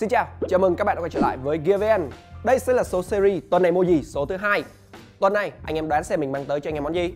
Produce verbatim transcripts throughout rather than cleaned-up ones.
Xin chào, chào mừng các bạn đã quay trở lại với Gear vê en. Đây sẽ là số series tuần này mua gì số thứ hai. Tuần này anh em đoán xem mình mang tới cho anh em món gì?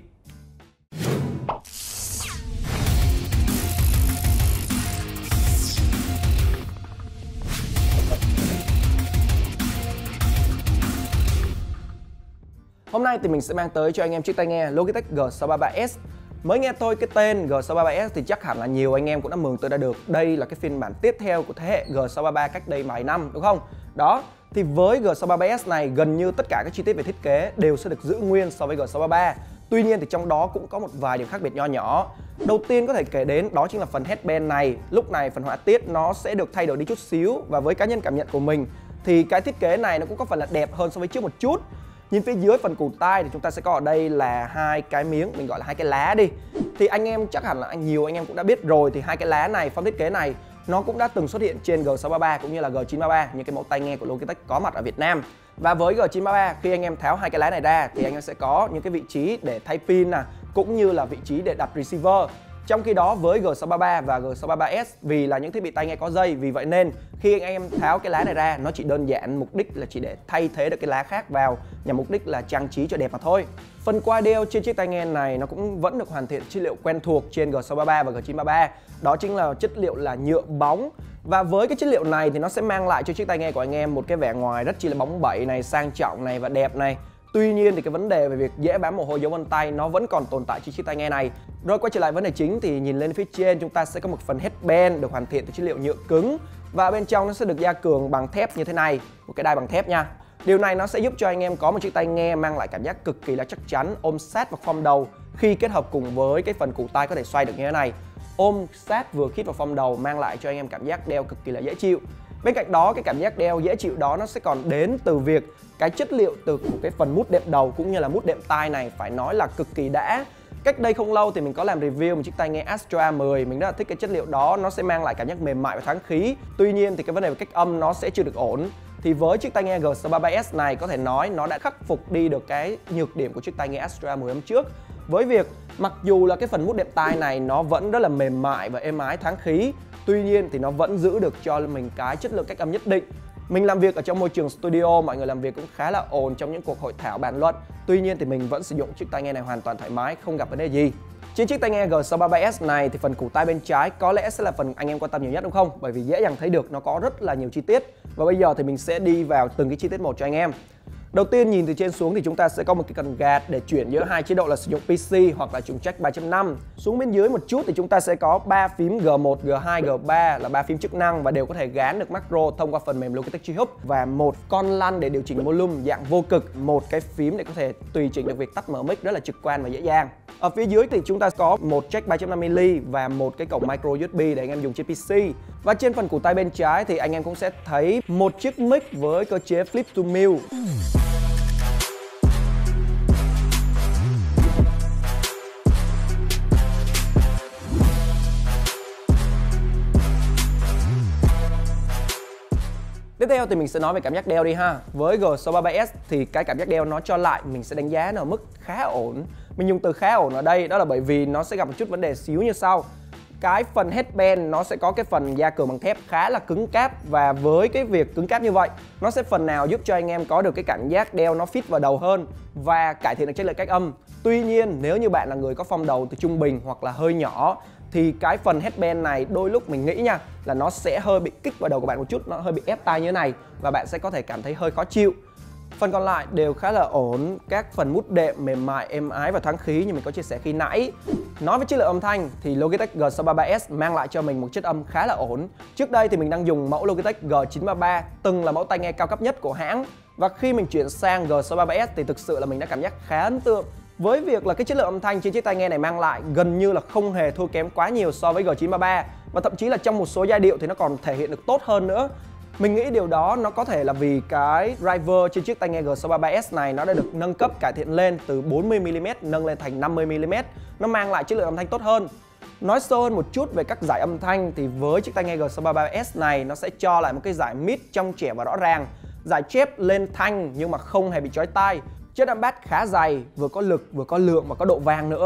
Hôm nay thì mình sẽ mang tới cho anh em chiếc tai nghe Logitech G sáu ba ba S. Mới nghe tôi cái tên G sáu ba ba S thì chắc hẳn là nhiều anh em cũng đã mường tượng ra được đây là cái phiên bản tiếp theo của thế hệ G sáu ba ba cách đây vài năm, đúng không? Đó, thì với G sáu ba ba S này gần như tất cả các chi tiết về thiết kế đều sẽ được giữ nguyên so với G sáu ba ba. Tuy nhiên thì trong đó cũng có một vài điểm khác biệt nho nhỏ. Đầu tiên có thể kể đến đó chính là phần headband này. Lúc này phần họa tiết nó sẽ được thay đổi đi chút xíu, và với cá nhân cảm nhận của mình thì cái thiết kế này nó cũng có phần là đẹp hơn so với trước một chút. Nhìn phía dưới phần cụt tai thì chúng ta sẽ có ở đây là hai cái miếng, mình gọi là hai cái lá đi. Thì anh em chắc hẳn là nhiều anh em cũng đã biết rồi, thì hai cái lá này, phong thiết kế này nó cũng đã từng xuất hiện trên G sáu ba ba cũng như là G chín ba ba, những cái mẫu tai nghe của Logitech có mặt ở Việt Nam. Và với G chín ba ba, khi anh em tháo hai cái lá này ra thì anh em sẽ có những cái vị trí để thay pin nè, cũng như là vị trí để đặt receiver. Trong khi đó với G sáu ba ba và G sáu ba ba S, vì là những thiết bị tai nghe có dây, vì vậy nên khi anh em tháo cái lá này ra, nó chỉ đơn giản mục đích là chỉ để thay thế được cái lá khác vào, nhằm mục đích là trang trí cho đẹp mà thôi. Phần quai đeo trên chiếc tai nghe này nó cũng vẫn được hoàn thiện chất liệu quen thuộc trên G sáu ba ba và G chín ba ba. Đó chính là chất liệu là nhựa bóng. Và với cái chất liệu này thì nó sẽ mang lại cho chiếc tai nghe của anh em một cái vẻ ngoài rất chi là bóng bẩy này, sang trọng này và đẹp này. Tuy nhiên thì cái vấn đề về việc dễ bám mồ hôi dấu vân tay nó vẫn còn tồn tại trên chiếc tai nghe này. Rồi quay trở lại vấn đề chính thì nhìn lên phía trên chúng ta sẽ có một phần headband được hoàn thiện từ chất liệu nhựa cứng, và bên trong nó sẽ được gia cường bằng thép như thế này, một cái đai bằng thép nha. Điều này nó sẽ giúp cho anh em có một chiếc tai nghe mang lại cảm giác cực kỳ là chắc chắn, ôm sát vào form đầu khi kết hợp cùng với cái phần cụt tai có thể xoay được như thế này. Ôm sát vừa khít vào form đầu mang lại cho anh em cảm giác đeo cực kỳ là dễ chịu. Bên cạnh đó, cái cảm giác đeo dễ chịu đó nó sẽ còn đến từ việc cái chất liệu từ của cái phần mút đệm đầu cũng như là mút đệm tai này phải nói là cực kỳ đã. Cách đây không lâu thì mình có làm review một chiếc tai nghe Astro A mười, mình rất là thích cái chất liệu đó, nó sẽ mang lại cảm giác mềm mại và thoáng khí. Tuy nhiên thì cái vấn đề về cách âm nó sẽ chưa được ổn. Thì với chiếc tai nghe G sáu ba ba S này có thể nói nó đã khắc phục đi được cái nhược điểm của chiếc tai nghe Astro A mười năm trước. Với việc mặc dù là cái phần mút đệm tai này nó vẫn rất là mềm mại và êm ái thoáng khí, tuy nhiên thì nó vẫn giữ được cho mình cái chất lượng cách âm nhất định. Mình làm việc ở trong môi trường studio, mọi người làm việc cũng khá là ồn trong những cuộc hội thảo bàn luận. Tuy nhiên thì mình vẫn sử dụng chiếc tai nghe này hoàn toàn thoải mái, không gặp vấn đề gì. Trên chiếc tai nghe G sáu ba ba S này thì phần củ tai bên trái có lẽ sẽ là phần anh em quan tâm nhiều nhất, đúng không? Bởi vì dễ dàng thấy được nó có rất là nhiều chi tiết. Và bây giờ thì mình sẽ đi vào từng cái chi tiết một cho anh em. Đầu tiên nhìn từ trên xuống thì chúng ta sẽ có một cái cần gạt để chuyển giữa hai chế độ là sử dụng pê xê hoặc là trùng jack ba chấm năm. Xuống bên dưới một chút thì chúng ta sẽ có ba phím G một, G hai, G ba là ba phím chức năng và đều có thể gán được macro thông qua phần mềm Logitech G-Hub, và một con lăn để điều chỉnh volume dạng vô cực, một cái phím để có thể tùy chỉnh được việc tắt mở mic rất là trực quan và dễ dàng. Ở phía dưới thì chúng ta có một jack ba chấm năm mi-li và một cái cổng micro u ét bê để anh em dùng trên pê xê. Và trên phần củ tai bên trái thì anh em cũng sẽ thấy một chiếc mic với cơ chế flip to mute. Tiếp theo thì mình sẽ nói về cảm giác đeo đi ha. Với G sáu ba ba S thì cái cảm giác đeo nó cho lại mình sẽ đánh giá nó ở mức khá ổn. Mình dùng từ khá ổn ở đây đó là bởi vì nó sẽ gặp một chút vấn đề xíu như sau. Cái phần headband nó sẽ có cái phần gia cường bằng thép khá là cứng cáp, và với cái việc cứng cáp như vậy nó sẽ phần nào giúp cho anh em có được cái cảm giác đeo nó fit vào đầu hơn và cải thiện được chất lượng cách âm. Tuy nhiên nếu như bạn là người có form đầu từ trung bình hoặc là hơi nhỏ thì cái phần headband này đôi lúc mình nghĩ nha là nó sẽ hơi bị kích vào đầu của bạn một chút, nó hơi bị ép tai như thế này và bạn sẽ có thể cảm thấy hơi khó chịu. Phần còn lại đều khá là ổn, các phần mút đệm mềm mại, êm ái và thoáng khí như mình có chia sẻ khi nãy. Nói về chất lượng âm thanh thì Logitech G sáu ba ba S mang lại cho mình một chất âm khá là ổn. Trước đây thì mình đang dùng mẫu Logitech G chín ba ba, từng là mẫu tai nghe cao cấp nhất của hãng. Và khi mình chuyển sang G sáu ba ba S thì thực sự là mình đã cảm giác khá ấn tượng với việc là cái chất lượng âm thanh trên chiếc tai nghe này mang lại gần như là không hề thua kém quá nhiều so với G chín ba ba, và thậm chí là trong một số giai điệu thì nó còn thể hiện được tốt hơn nữa. Mình nghĩ điều đó nó có thể là vì cái driver trên chiếc tai nghe G sáu ba ba S này nó đã được nâng cấp cải thiện lên từ bốn mươi mi-li-mét nâng lên thành năm mươi mi-li-mét, nó mang lại chất lượng âm thanh tốt hơn. Nói sâu hơn một chút về các giải âm thanh thì với chiếc tai nghe G sáu ba ba S này nó sẽ cho lại một cái giải mid trong trẻo và rõ ràng, giải chép lên thanh nhưng mà không hề bị chói tai. Chất âm bass khá dày, vừa có lực, vừa có lượng và có độ vang nữa.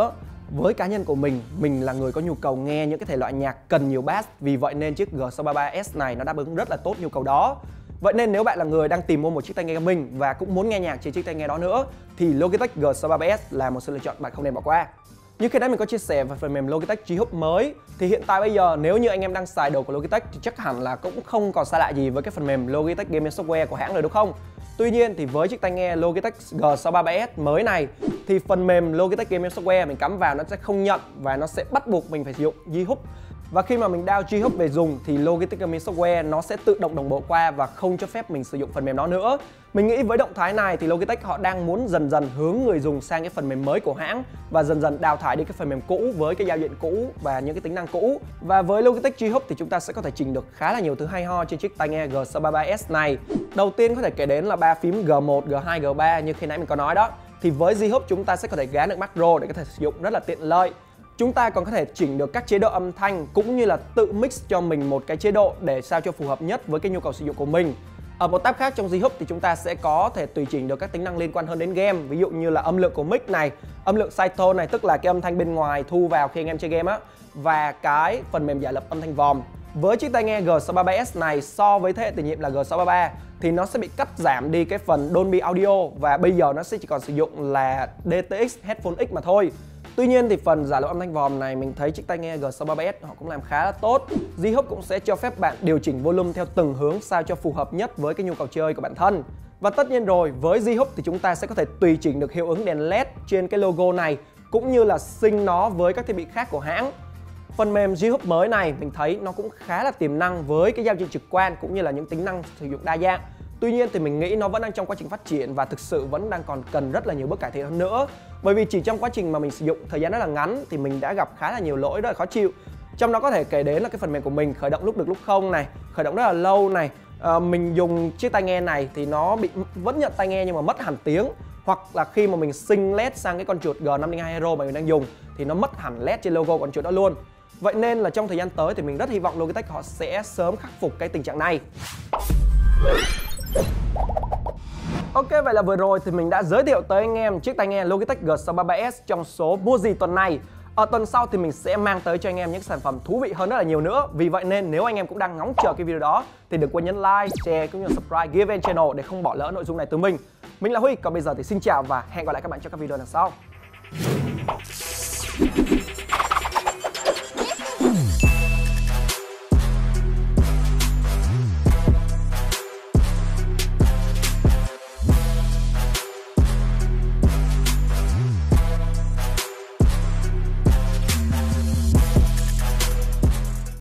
Với cá nhân của mình, mình là người có nhu cầu nghe những cái thể loại nhạc cần nhiều bass, vì vậy nên chiếc G sáu ba ba S này nó đáp ứng rất là tốt nhu cầu đó. Vậy nên nếu bạn là người đang tìm mua một chiếc tai nghe gaming và cũng muốn nghe nhạc trên chiếc tai nghe đó nữa thì Logitech G sáu ba ba S là một sự lựa chọn bạn không nên bỏ qua. Như khi nãy mình có chia sẻ về phần mềm Logitech G-Hub mới thì hiện tại bây giờ nếu như anh em đang xài đồ của Logitech thì chắc hẳn là cũng không còn xa lạ gì với cái phần mềm Logitech Gaming Software của hãng rồi đúng không? Tuy nhiên thì với chiếc tai nghe Logitech G sáu ba ba S mới này thì phần mềm Logitech Gaming Software mình cắm vào nó sẽ không nhận và nó sẽ bắt buộc mình phải sử dụng G-Hub. Và khi mà mình download G-Hub về dùng thì Logitech Gaming Software nó sẽ tự động đồng bộ qua và không cho phép mình sử dụng phần mềm đó nữa. Mình nghĩ với động thái này thì Logitech họ đang muốn dần dần hướng người dùng sang cái phần mềm mới của hãng và dần dần đào thải đi cái phần mềm cũ với cái giao diện cũ và những cái tính năng cũ. Và với Logitech G-Hub thì chúng ta sẽ có thể chỉnh được khá là nhiều thứ hay ho trên chiếc tai nghe G sáu ba ba S này. Đầu tiên có thể kể đến là ba phím G một, G hai, G ba như khi nãy mình có nói đó. Thì với G-Hub chúng ta sẽ có thể gán được macro để có thể sử dụng rất là tiện lợi. Chúng ta còn có thể chỉnh được các chế độ âm thanh cũng như là tự mix cho mình một cái chế độ để sao cho phù hợp nhất với cái nhu cầu sử dụng của mình. Ở một tab khác trong G-Hub thì chúng ta sẽ có thể tùy chỉnh được các tính năng liên quan hơn đến game, ví dụ như là âm lượng của mic này, âm lượng side tone này, tức là cái âm thanh bên ngoài thu vào khi anh em chơi game á, và cái phần mềm giả lập âm thanh vòm. Với chiếc tai nghe G sáu ba ba S này so với thế hệ tiền nhiệm là G sáu ba ba thì nó sẽ bị cắt giảm đi cái phần Dolby Audio và bây giờ nó sẽ chỉ còn sử dụng là D T X Headphone X mà thôi. Tuy nhiên thì phần giả lập âm thanh vòm này mình thấy chiếc tai nghe G sáu ba ba S họ cũng làm khá là tốt. G-Hub cũng sẽ cho phép bạn điều chỉnh volume theo từng hướng sao cho phù hợp nhất với cái nhu cầu chơi của bản thân. Và tất nhiên rồi, với G-Hub thì chúng ta sẽ có thể tùy chỉnh được hiệu ứng đèn led trên cái logo này cũng như là sync nó với các thiết bị khác của hãng. Phần mềm G-Hub mới này mình thấy nó cũng khá là tiềm năng với cái giao diện trực quan cũng như là những tính năng sử dụng đa dạng. Tuy nhiên thì mình nghĩ nó vẫn đang trong quá trình phát triển và thực sự vẫn đang còn cần rất là nhiều bước cải thiện hơn nữa. Bởi vì chỉ trong quá trình mà mình sử dụng thời gian rất là ngắn thì mình đã gặp khá là nhiều lỗi rất là khó chịu. Trong đó có thể kể đến là cái phần mềm của mình khởi động lúc được lúc không này, khởi động rất là lâu này. À, mình dùng chiếc tai nghe này thì nó bị vẫn nhận tai nghe nhưng mà mất hẳn tiếng. Hoặc là khi mà mình sync led sang cái con chuột G năm零hai Hero mà mình đang dùng thì nó mất hẳn led trên logo con chuột đó luôn. Vậy nên là trong thời gian tới thì mình rất hy vọng Logitech họ sẽ sớm khắc phục cái tình trạng này. Ok, vậy là vừa rồi thì mình đã giới thiệu tới anh em chiếc tai nghe Logitech G sáu ba ba S trong số Mua gì tuần này. Ở tuần sau thì mình sẽ mang tới cho anh em những sản phẩm thú vị hơn rất là nhiều nữa. Vì vậy nên nếu anh em cũng đang ngóng chờ cái video đó thì đừng quên nhấn like, share cũng như subscribe Given Channel để không bỏ lỡ nội dung này từ mình. Mình là Huy, còn bây giờ thì xin chào và hẹn gặp lại các bạn trong các video lần sau.